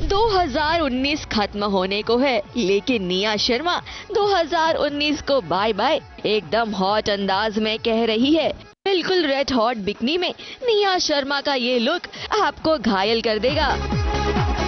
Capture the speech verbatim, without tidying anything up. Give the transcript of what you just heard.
दो हज़ार उन्नीस खत्म होने को है, लेकिन निया शर्मा दो हज़ार उन्नीस को बाय बाय एकदम हॉट अंदाज में कह रही है। बिल्कुल रेड हॉट बिकनी में निया शर्मा का ये लुक आपको घायल कर देगा।